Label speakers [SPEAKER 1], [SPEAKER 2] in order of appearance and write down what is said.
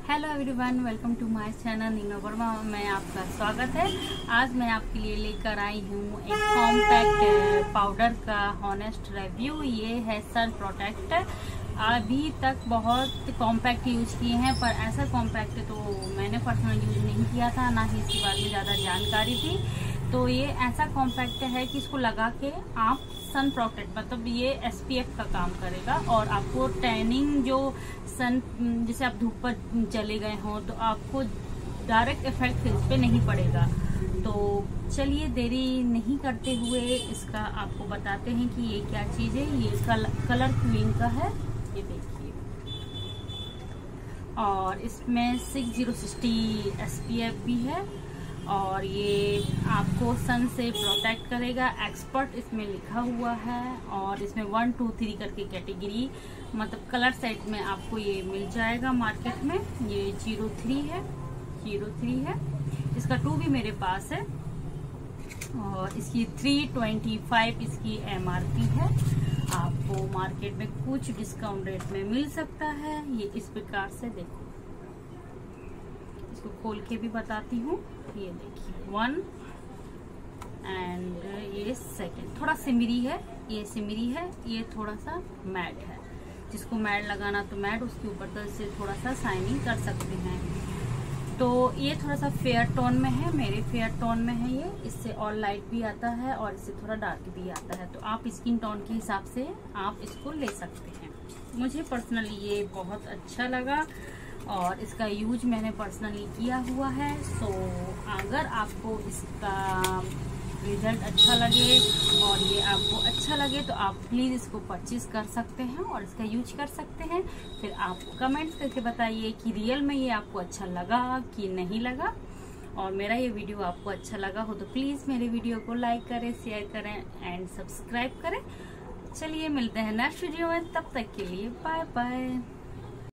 [SPEAKER 1] Hello everyone, welcome to my channel Nino Verma में आपका स्वागत है। आज मैं आपके लिए लेकर आई हूँ एक कॉम्पैक्ट पाउडर का हॉनेस्ट रिव्यू। ये है सन प्रोटेक्ट। अभी तक बहुत कॉम्पैक्ट यूज किए हैं, पर ऐसा कॉम्पैक्ट तो मैंने पर्सनल यूज नहीं किया था, ना ही इसके बारे में ज़्यादा जानकारी थी। तो ये ऐसा कॉम्पैक्ट है कि इसको लगा के आप सन प्रोटेक्ट मतलब ये SPF का काम करेगा और आपको टैनिंग जो सन जैसे आप धूप पर चले गए हों तो आपको डायरेक्ट इफेक्ट फेस पे नहीं पड़ेगा। तो चलिए देरी नहीं करते हुए इसका आपको बताते हैं कि ये क्या चीज़ है। ये कलर क्वीन का है, ये देखिए, और इसमें 6060 SPF भी है और ये आपको सन से प्रोटेक्ट करेगा। एक्सपर्ट इसमें लिखा हुआ है और इसमें 1, 2, 3 करके कैटेगरी मतलब कलर सेट में आपको ये मिल जाएगा मार्केट में। ये 03 है, इसका 2 भी मेरे पास है और इसकी 325 इसकी MRP है। आपको मार्केट में कुछ डिस्काउंट रेट में मिल सकता है। ये इस प्रकार से देखो, इसको खोल के भी बताती हूँ। ये देखिए 1 एंड ये सेकंड थोड़ा सिमरी है, ये थोड़ा सा मैट है। जिसको मैट लगाना तो मैट, उसके ऊपर तो इसे थोड़ा सा शाइनिंग कर सकते हैं। तो ये थोड़ा सा फेयर टोन में है, मेरे फेयर टोन में है ये। इससे और लाइट भी आता है और इससे थोड़ा डार्क भी आता है, तो आप स्किन टोन के हिसाब से आप इसको ले सकते हैं। मुझे पर्सनली ये बहुत अच्छा लगा और इसका यूज मैंने पर्सनली किया हुआ है। सो अगर आपको इसका रिजल्ट अच्छा लगे और ये आपको अच्छा लगे तो आप प्लीज़ इसको परचेज कर सकते हैं और इसका यूज कर सकते हैं। फिर आप कमेंट्स करके बताइए कि रियल में ये आपको अच्छा लगा कि नहीं लगा। और मेरा ये वीडियो आपको अच्छा लगा हो तो प्लीज़ मेरे वीडियो को लाइक करें, शेयर करें एंड सब्सक्राइब करें। चलिए मिलते हैं नेक्स्ट वीडियो में, तब तक के लिए बाय बाय।